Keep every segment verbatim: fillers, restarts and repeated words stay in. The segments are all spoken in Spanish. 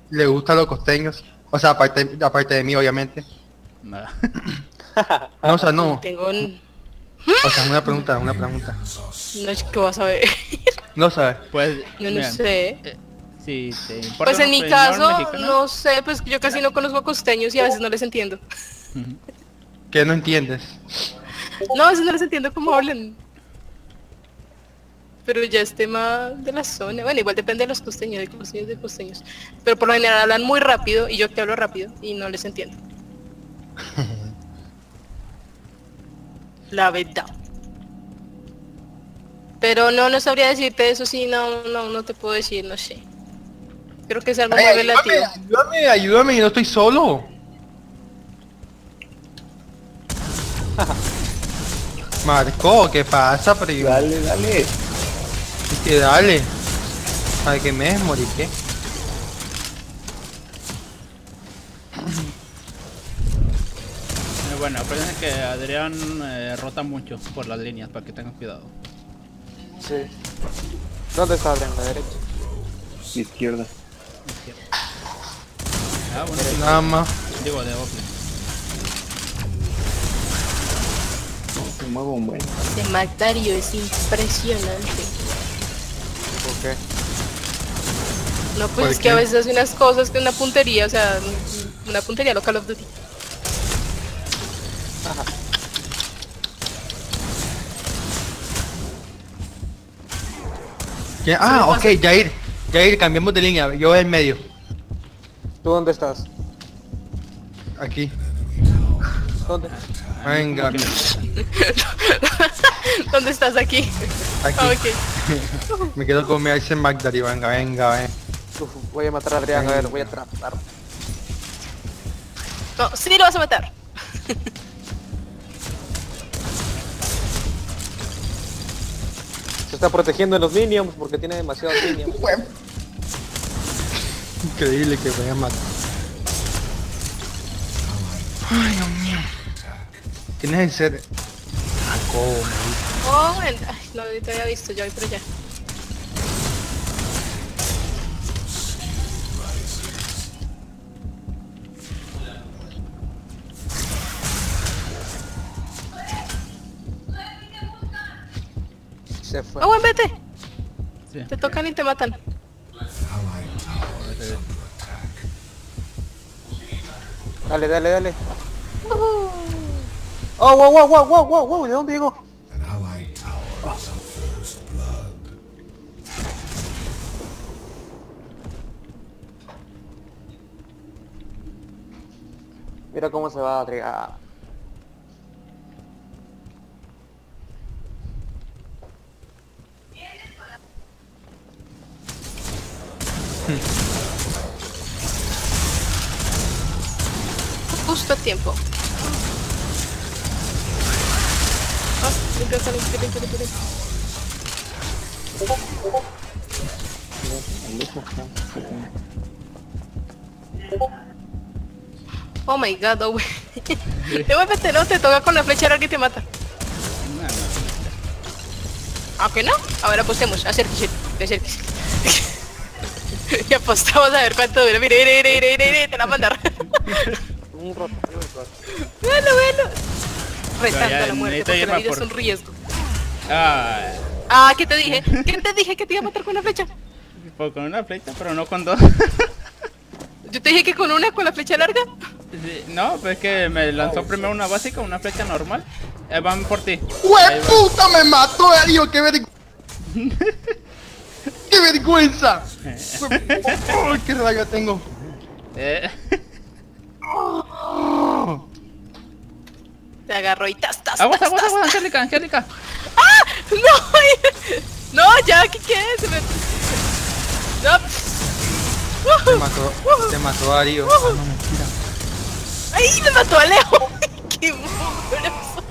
le gustan los costeños. O sea, aparte, aparte de mí, obviamente. Nada. No, o sea, no. Tengo un... O sea, una pregunta, una pregunta. No es que vas a ver. No sabes. Pues, Yo no mira, sé. eh, si te importa Pues en una mi opinión caso, mexicana, no sé, pues yo casi no conozco costeños y a veces no les entiendo. ujú. ¿Qué no entiendes? No, a veces no les entiendo cómo hablan. Pero ya es tema de la zona. Bueno, igual depende de los costeños, de costeños, de costeños. Pero por lo general hablan muy rápido y yo que hablo rápido y no les entiendo. La verdad. Pero no, no sabría decirte eso, sí, no, no, no te puedo decir, no sé. Creo que es algo Ay, muy ayúdame, relativo. ayúdame, ayúdame, yo no estoy solo. Marco, ¿qué pasa, primo? Dale, dale. Es que dale. Ay, que me desmorí, ¿qué? Eh, Bueno, acuérdense que Adrián eh, rota mucho por las líneas, para que tengan cuidado. Sí. ¿Dónde está Adrián? ¿La derecha? Izquierda. Ah, bueno, sí, Nada más. digo, de Oakley. Se mueve un buen. De Magdario es impresionante. ¿Por qué? No, ¿Por pues es que qué? a veces hace unas cosas que una puntería, o sea, una puntería local of Duty. ¿Qué? Ah, ok, Jair. Jair, cambiamos de línea. Yo en medio. ¿Tú dónde estás? Aquí. ¿Dónde? Venga. ¿Dónde estás aquí? Aquí. Ah, ok. Me quedo con mi Ice Magdari. Venga, venga, venga. Uf, voy a matar a Adrián, a ver, voy a tratar. No, sí lo vas a matar. Se está protegiendo en los minions porque tiene demasiados minions. Increíble que voy a matar. Ay, Dios mío. Tienes que ser... Jacobo, marico. Oh, bueno. Ay, no te había visto, yo voy por allá. Se fue. Oh, bueno, vete. Sí. Te tocan y te matan. Dale, dale, dale. Oh, wow, wow, wow, wow, wow, wow, ¿de dónde llegó? Mira cómo se va a Adrián. Justo a tiempo. Ah, limpia, limpia, limpia, limpia, limpia. Oh my god, oh, güey. Devuélvete, no, te toca con la flecha larga y te mata. No, no. ¿Ah, que no? Ahora apostemos, acérquese, acérquese. Y apostamos a ver cuánto dura. Mire, mire, mire, mire, mire, te la mandar. Un rato, un rato. Bueno, bueno. Retando Ya, a la muerte, necesito porque la irme vida por- es un riesgo. Ah, Ah, ¿qué te dije? ¿Qué te dije que te iba a matar con una flecha? pues con una flecha, pero no con dos. Yo te dije que con una, con la flecha larga. Sí, no, pues es que me lanzó primero una básica, una flecha normal. Eh, van por ti. Ahí ¡Hue va. puta! ¡Me mató, Darío! ¡Qué vergüenza! ¡Qué vergüenza! ¡Oh, qué rayo tengo! Eh, Oh. Te agarró y tas, tas, aguas, tas, aguas, tas, aguas, tas. Angélica, Angélica. No, no, ya, ¿qué quieres? Se me... No. Te mató, te mató Darío. Ah, no, mentira. ¡Ay, me mató a Leo! ¡Qué mugroso!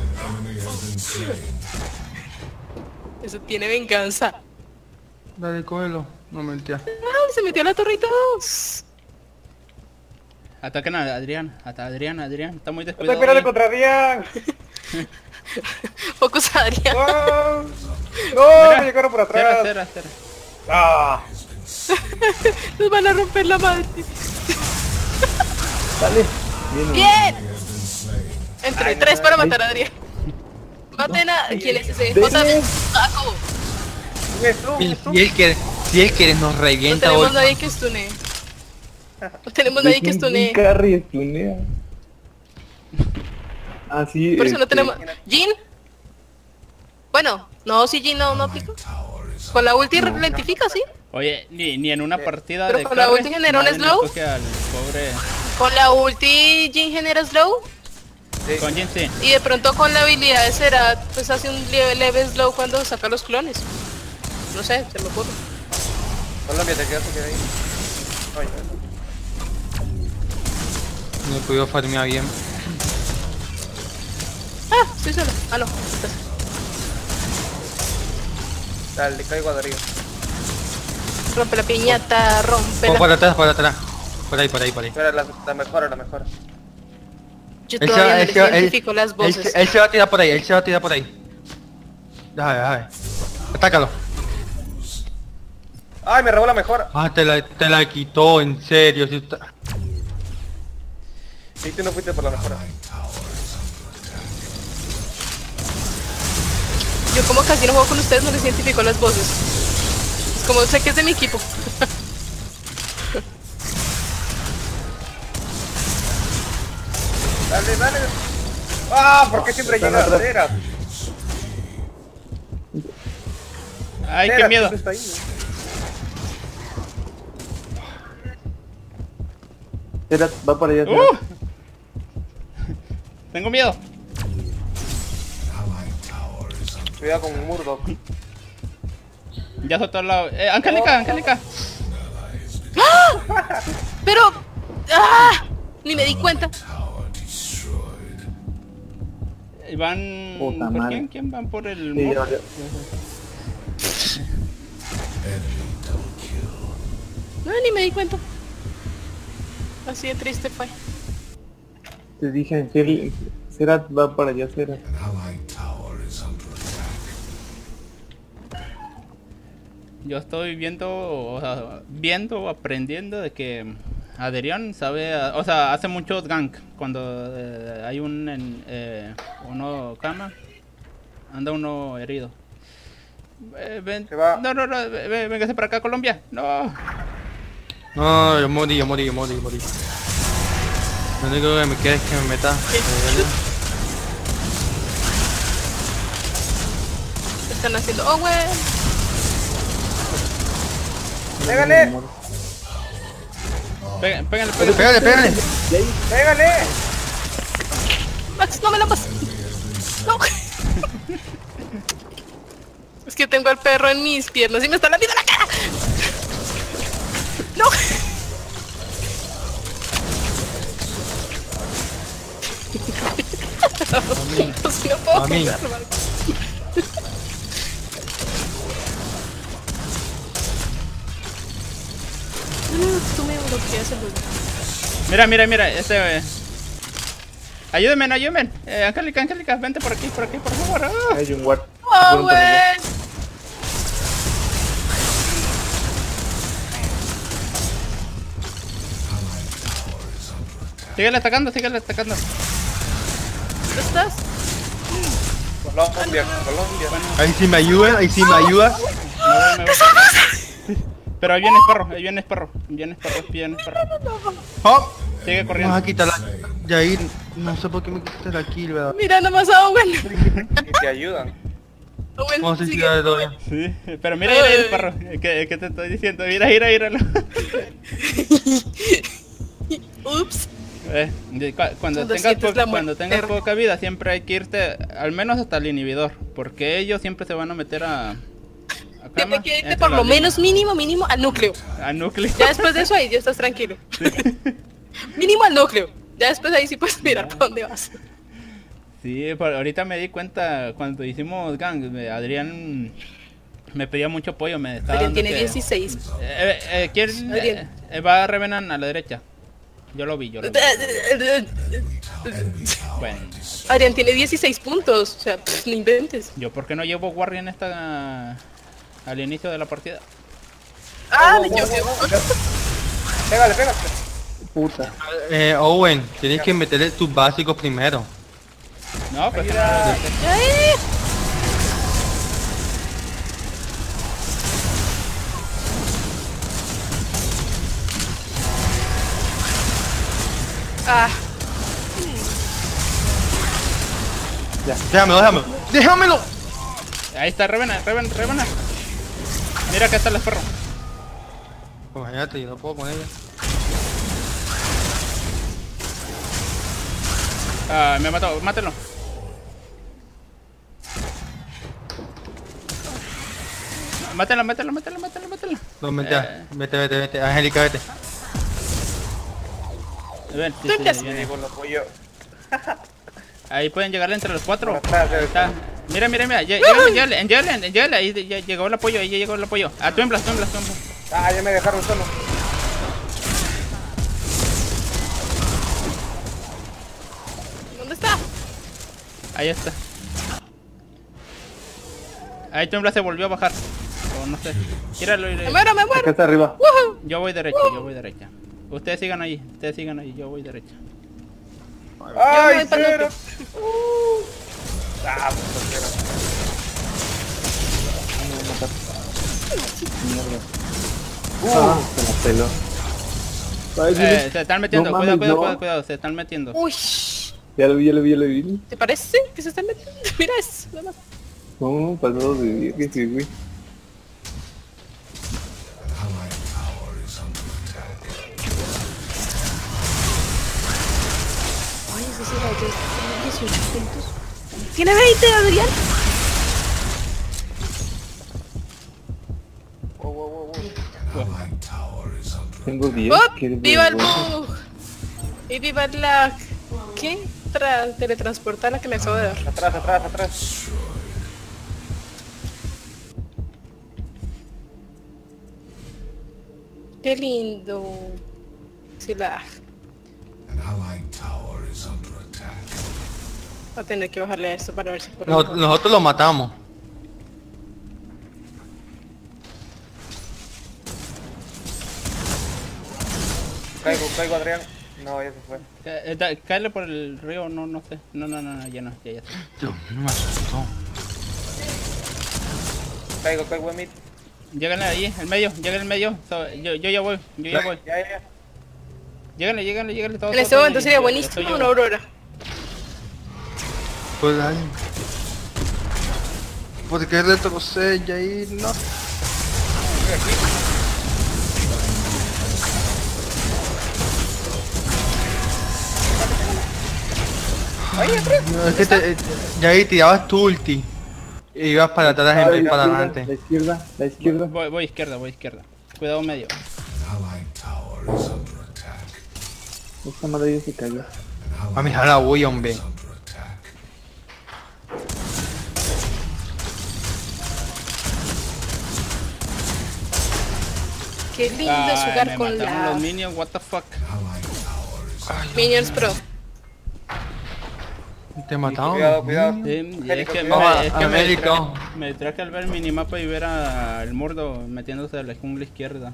Eso tiene venganza. Dale, cógelo. No, mentira. ¡Ah, se metió a la torre y todos! Ataquen a Adrián, a Adrián, Adrián. Está muy Estoy descuidado. peleando ahí. contra Adrián. Focus Adrián. ¡Ah! ¡No! Mira, Me llegaron por Cierra, atrás. cierra, cierra. ¡Ah! Nos van a romper la madre. Dale. Bien. ¡Bien! Entre tres para matar a Adrián. Maten a... ¿Quién es ese? Mátame, Paco. Y si él quiere, si él quiere nos No revienta tenemos hoy. nadie que stune. No tenemos nadie que stune. Carry stunea. Así. Por eso no este, tenemos... ¿Jin? Bueno, no, si Jin no, no aplica. Con la ulti lentifica, ¿sí? Oye, ni, ni en una partida Pero de con la carry, ulti genera un nadie le slow. coge al pobre... Con la ulti Jin genera slow. Con Jin sí. Y de pronto con la habilidad de Seraph, pues hace un leve, leve slow cuando saca los clones. No sé, se me ocurre. Colombia, te quedaste ahí. Oye, No he podido farmear bien. Ah, estoy solo. Ah, no. dale, le caigo a Darío. Rompe la piñata, rompe Oh, la... por atrás, por atrás. Por ahí, por ahí, por ahí. Espera, la, la mejora, la mejora. Yo Él se, todavía va- no él, se va- les él- identifico las él voces. se- él se va a tirar por ahí, él se va a tirar por ahí. Déjame, déjame. Atácalo. ¡Ay, me robó la mejora! Ah, te la, te la quitó, en serio. Si está... Sí, tú no fuiste por la mejora. Yo como casi no juego con ustedes, no les identifico las voces. Es como sé que es de mi equipo. Dale, dale. ¡Ah! ¿Por qué siempre Están llega atrás. Cera? Ay, qué Cera miedo. siempre está ahí. Será, va para allá. Será. Uh. Tengo miedo. Cuidado con Murdoch. Ya soltó la... Eh, Angélica, Angélica. Pero... ¡Ah! Ni me di cuenta. Y van... Puta ¿Por madre. quién? ¿Quién van por el... Sí, muro? ya, ya. No, ni me di cuenta. Así de triste fue. Te dije, Angel, Será va para allá, Será. Yo estoy viendo, o sea, viendo, aprendiendo de que Adrián sabe, o sea, hace muchos gank cuando eh, hay un en, eh, uno cama, anda uno herido. Eh, ven, Se va. no, no, no, ve- ve- véngase para acá, Colombia. No. No, yo morí, yo morí, yo morí, yo morí. Lo único que me queda es que me meta. ¿Qué están haciendo? ¡Oh, güey! ¡Pégale! Pégale, pégale, pégale. Pégale, pégale. ¡Pégale! Max, no me la pases. No. Es que tengo al perro en mis piernas y me está lamiendo la cara. No. No sé, no puedo Mami. contar, Marco. No, no, tú me bloqueas el juego. Mira, mira, mira, este... eh, ayúdenme, ayúdenme. Eh, Angélica, Angélica, vente por aquí, por aquí, por favor. Ah. Hay un guard. ¡Oh, güey! Síguele atacando, síguele atacando. ¿Dónde estás? Colombia, Colombia. Ahí sí me ayuda, ahí sí me ayuda. Me voy, me voy. Pero ahí vienes perro, ahí vienes perro, vienes perro, vienes perro. Oh, Sigue vamos corriendo. a quitar la... De ahí, no sé por qué me quitas la kill, ¿verdad? Mira nomás a Owen. Y te ayudan. Owen, Vamos a sigue. tirar de todavía. Sí, pero mira, mira, mira el perro, que, que te estoy diciendo, mira, mira, mira. Ups. Eh, de- cu- cuando, Cuando tengas sientes po- la cuando muerte. tengas poca vida siempre hay que irte al menos hasta el inhibidor, porque ellos siempre se van a meter a, a cama, Tiene que irte entre por las lo líneas, menos mínimo, mínimo al núcleo. al núcleo. Ya después de eso ahí ya estás tranquilo. Mínimo al núcleo. Ya después ahí sí puedes mirar para dónde vas. Sí, por- ahorita me di cuenta cuando hicimos gang, me- Adrián me pedía mucho apoyo, me estaba Adrián dando tiene que- dieciséis. Eh, eh, ¿quién, Adrián. eh, eh, va a Revenant a la derecha? Yo lo vi, yo lo vi. Bueno, Adrián tiene dieciséis puntos. O sea, pff, no inventes. ¿yo por qué no llevo Guardian esta al inicio de la partida? Ah, Oh, le oh, yo. oh, oh. Pégale, pégale. Puta. Eh, Owen, tienes que meterle tus básicos primero. No, pues... Ayuda. Ay. Ah, Déjamelo, déjamelo. ¡Déjamelo! Ahí está, Revena, Revena, Revena. Mira que está el perro. Pues imagínate, yo no puedo con ella. Ah, me ha matado, mátelo. Mátelo, mátelo, mátelo, mátelo, mátelo. No, vete, Eh. vete, vete, vete. Angélica, vete. Ven, sí, ¿Dónde sí, estás? viene. Con los pollos. Ahí pueden llegarle entre los cuatro. Por atrás, Ahí está. Mira, mira, mira. lle- Llegale, llegale, llegale, llegale. Ahí ya llegó el apoyo, ahí ya llegó el apoyo. Ah, tuemblas, tuemblas, tuemblas. Ah, ya me dejaron solo. ¿dónde está? Ahí está. Ahí tuemblas se volvió a bajar. O no sé. Tíralo y Me le- muero, me Acá muero. está arriba. Woohoo. Yo voy derecha, yo voy derecha. Ustedes sigan ahí, ustedes sigan ahí, yo voy derecha. Ay, voy para el cero. otro. Uh. Ah, pues cero. Mierda. Uh. Ah, se la peló. Ay, Eh, Juli. se están metiendo, No cuidado, mames, cuidado, no. cuidado, cuidado, se están metiendo. Uy, Ya lo vi, ya lo vi, ya lo vi. ¿te parece que se están metiendo? Mira eso, nada más. No, pasó de vivir, que sí, güey. Ay, ese sí era yo. Tiene dieciocho puntos. Tiene veinte, Adrián. Wow, wow, wow, wow. Tengo diez. ¡Oh! ¿quieres ¡Viva el ver? bug! Y viva la... ¿Qué? Tra teletransportar la que me acabo de dar. Atrás, atrás, atrás. Qué lindo. Sí, la... Voy a tener que bajarle a esto para ver si puedo. Nos- nosotros lo matamos. Caigo, caigo, Adrián. No, ya se fue. Eh, eh, da- Cáele por el río, no, no sé. No, no, no, no, ya no, ya, ya está. Dios, no me asustó. Caigo, caigo en mid. Lléganle ahí, el medio, lléganle el medio. So, yo, yo ya voy, yo ya voy. Ya, ya, ya. Lléganle, lléganle, lléganle todos. En este todos, momento y- sería y- buenísimo estoy una yo. aurora. Pues dale. ¿Por qué retrocede, Jair? No. No, es que te, eh, Jair tirabas tu ulti. Y ibas para atrás en Ay, vez la para izquierda, adelante. La izquierda, la izquierda. Voy, voy izquierda, voy izquierda. Cuidado medio. Esta madre ya se cayó. A mi jala voy, hombre. Qué lindo Ay, es jugar me con mataron la los minions, what the fuck. Minions Pro. Te mataron. Cuidado, cuidado. Sí, y es que, Vamos me, a- es que a me, América. distraje, me distraje al ver el minimapa y ver al Murdo metiéndose a la jungla izquierda.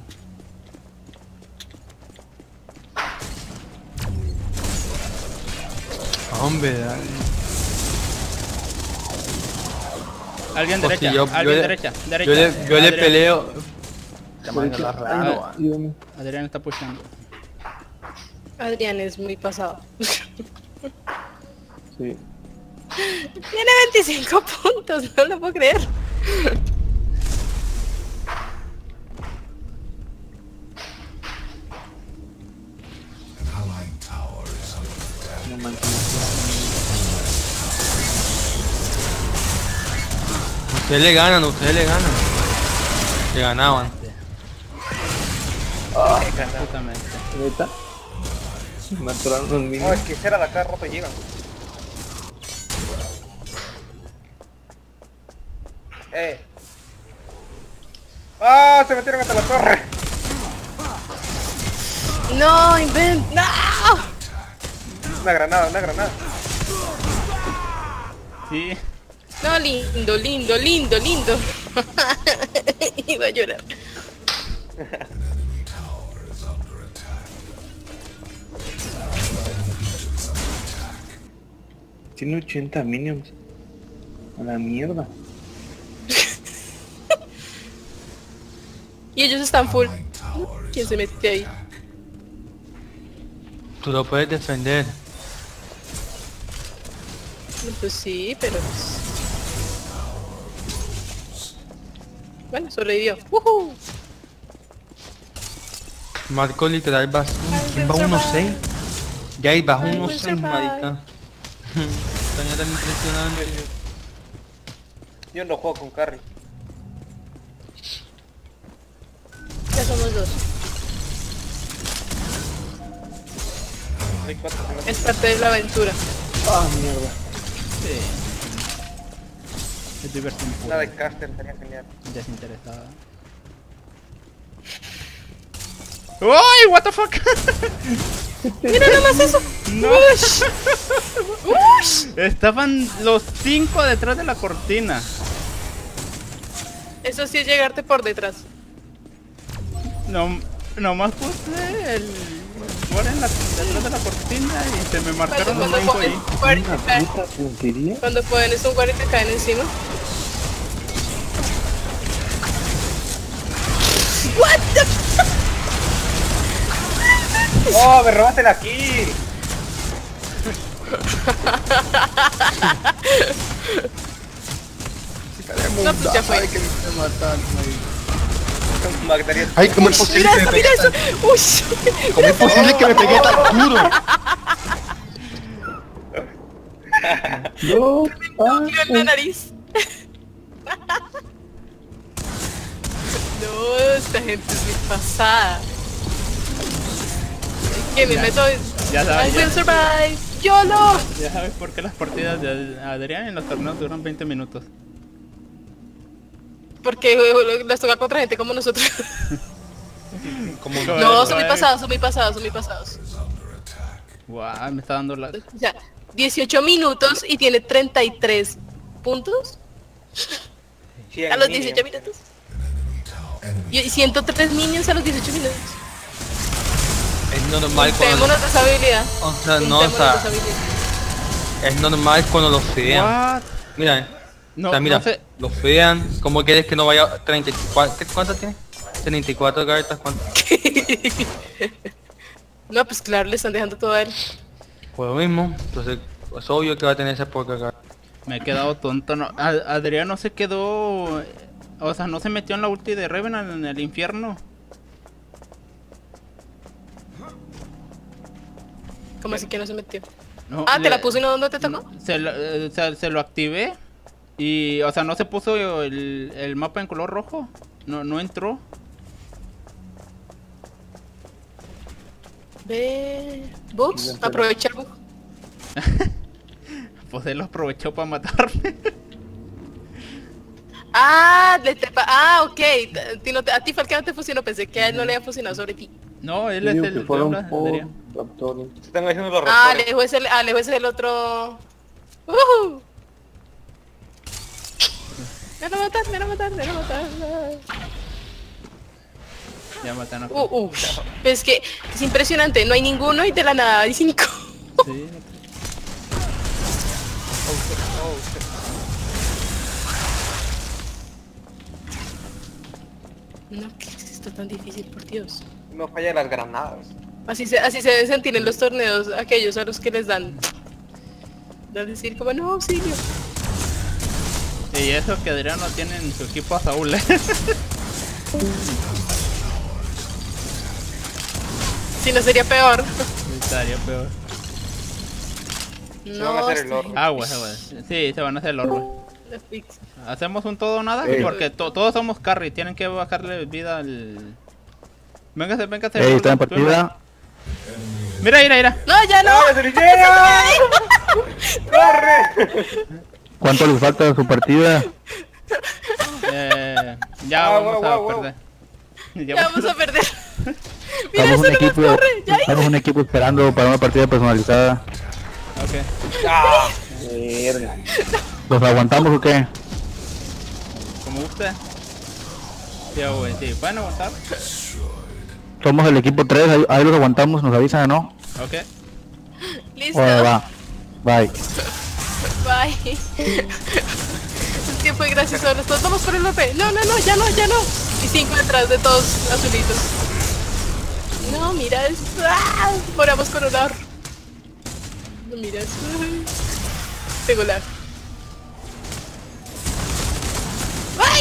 Hombre, dale. Alguien Pues derecha, si yo- yo alguien le- derecha, derecha. Yo le, yo le Adrián- peleo. Derecha. la Ay, rara. no, ayúdame. Adrián está pushando. Adrián es muy pasado. Sí. Tiene veinticinco puntos, no lo puedo creer. No manches. Ustedes le ganan, ustedes le ganan. Le ganaban. Justamente. ¿Neta? Me atoraron los No, minions. es que será de acá rato llegan. Eh. ¡Ah! Se metieron hasta la torre. No, invent. No. Una granada, una granada. Sí. No, lindo, lindo, lindo, lindo. Iba a llorar. Tiene ochenta minions. A la mierda. Y ellos están full. ¿Quién se metió ahí? Tú lo puedes defender. Pues sí, pero... pues- Bueno, sobrevivió. ¡Woohoo! Marco literal vas... ¿Quién va uno seis? Ya ahí vas uno seis, marica. Está tan impresionante. Yo no juego con carry. Ya somos dos. Hay cuatro que no- Es parte de la aventura. Ah, mierda. Sí. Es diversión Una pura. de caster sería genial. Desinteresada. ¡Uy! What the fuck? ¡Mira nomás eso! No. ¡Ush! ¡Ush! Estaban los cinco detrás de la cortina. Eso sí es llegarte por detrás. No, nomás puse el por en la, detrás de la cortina y se me marcaron los Cuando, cinco cuando, ahí. ponen, guardia Una te caen- puta puntería. cuando pones un guardia y te caen encima. What the ¡Oh, me robaste la kill! No, pues ya fue. Magdalia. Ay, ¿cómo es posible Mira que me eso, pegue? mira eso. Uy. ¿Cómo es posible que me pegue tan duro? No, ah, Dio en la nariz. No, esta gente es muy pasada. Que me meto en... Ya sabes, I will ya, survive. YOLO. ya sabes por qué las partidas de Adrián en los torneos duran veinte minutos. Porque eh, les toca contra gente como nosotros. Como Joder, No, son muy joder. pasados, son muy pasados, son muy pasados. Guau, me está dando la... O sea, dieciocho minutos y tiene treinta y tres puntos Sí, a los minions. dieciocho minutos. Y y ciento tres minions a los dieciocho minutos. es normal cuando... Tenemos esa habilidad. O sea, no, o Juntemos sea, esa habilidad. es normal cuando lo fean. What? Mira, eh. No, o sea, mira, no sé. lo fean. ¿Cómo quieres que no vaya treinta y cuatro? ¿Qué- ¿Cuántas tiene? treinta y cuatro cartas, ¿cuántas? No, pues claro, le están dejando todo a él. Pues lo mismo, entonces es obvio que va a tener esa poca carta. Me he quedado tonto. No, A- Adrián no se quedó... O sea, no se metió en la ulti de Revenant en el infierno. Como así que no se metió. No, Ah, ¿te le- la puse y no dónde te tocó? Se lo, eh, se, se lo activé y, o sea, no se puso el, el mapa en color rojo. No, no entró. Ve... Bugs, aprovecha el bug. Pues él lo aprovechó para matarme. Ah, le te pa- ah, ok. A ti, no te- a ti fue el que no te funcionó, pensé que a él no le había funcionado sobre ti. No, él yo es digo el que que fueron habla, por Adrián. raptores. Se están haciendo los Ah, raptores. Alejo es el, Alejo es el otro... Uh Me van a matar, me van a matar, me van a matar. Ya mataron a... Uh, uh. Pero es que es impresionante, no hay ninguno y de la nada hay cinco. Sí. No, ¿qué es esto tan difícil, por Dios? No falla las granadas. Así se, así se deben sentir en los torneos aquellos a los que les dan. Dan decir como, no, auxilio. Y eso que Adrián no tiene en su equipo a Saúl. ¿eh? Si no sería peor. Estaría peor. No, van a hacer el está- orbe. Agua, agua. Sí, se van a hacer el orbe. la pizza. Hacemos un todo o nada Ey. porque to- todos somos carry, tienen que bajarle vida al... Véngase, véngase. Ey, está en Turba, Turba. partida. Mira, mira, mira. No, ya no. ¡No, se llega! ¡Corre! ¿Cuánto les falta a su partida? Eh, ya Ah, vamos wow, a wow, wow. perder. Ya Ya vamos a perder. Mira, Estamos eso un no equipo, nos corre. Ya, estamos un equipo esperando para una partida personalizada. Ok, ¡Ah! Verga. ¿Los aguantamos o qué? como usted. Sí, güey, sí, pueden aguantar. somos el equipo tres, ahí, ahí los aguantamos, nos avisan, ¿no? Ok. Listo. Órale, va. Bye. Bye. Es tiempo de gracias ahora. Todos vamos por el B P. No, no, no, ya no, ya no. Y cinco detrás de todos azulitos. No, mira eso. ¡Ah! Moramos con honor. No, mira eso. Tengo lag. ¡Ay!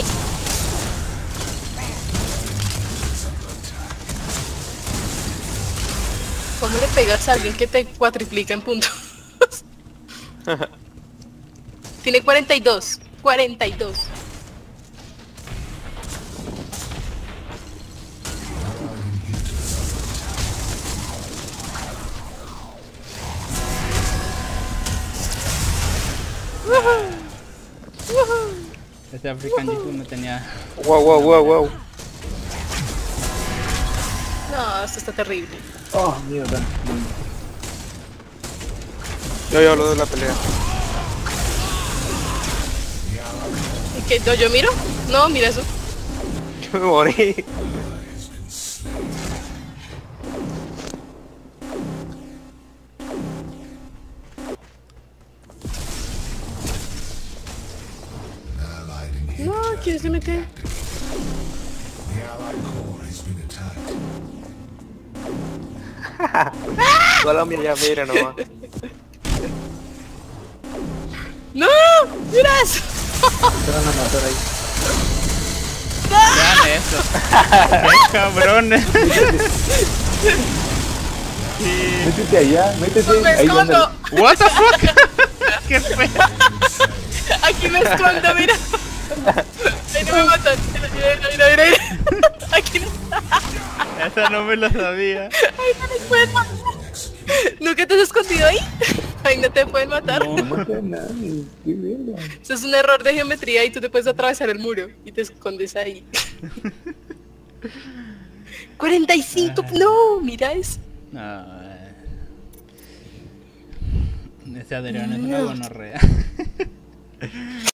¿Cómo le pegas a alguien que te cuatriplica en puntos? Tiene cuarenta y dos. cuarenta y dos. Este African G no tenía... Wow, wow, wow, wow. No, esto está terrible. Oh, mierda. Yo, yo, lo de la pelea. ¿Y qué? ¿No, yo miro? No, mira eso. Yo me morí. No, ¿quién se mete? Colombia ya mira nomás. ¡No! ¡Mira eso! Te van a matar ahí. Vean eso. ¡Qué cabrones! Métete allá, métete. ¡Me Ahí donde... escondo! What the fuck? ¡Qué feo! Aquí me escondo, mira. Ahí no me matan. Mira, mira, mira, mira, mira. Aquí no. Esa no me lo sabía. Ahí no me pueden matar. ¿Nunca te has escondido ahí? Ahí no te pueden matar. No. No mata a nadie. Qué verga. Eso es un error de geometría y tú te puedes atravesar el muro y te escondes ahí. cuarenta y cinco. No, mira eso. No, eh. Ese Adrián es una gonorrea.